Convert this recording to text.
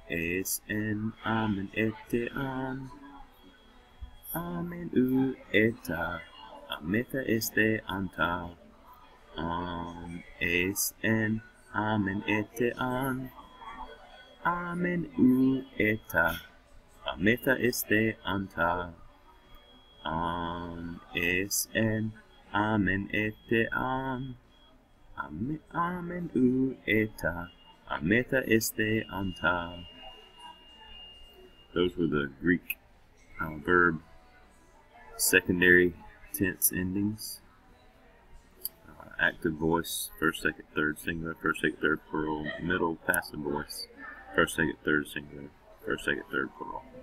Esen, amen, ete, an. Amen, u, eta. Ameta, este, anta. Esen, amen, ete, an. Amen, u, eta. Ameta, este, anta. Esen, amen, ete, an. Amen, u, eta. Ameta, este, anta. Those were the Greek verb secondary tense endings. Active voice, first, second, third singular, first, second, third plural. Middle passive voice, first, second, third singular, first, second, third plural.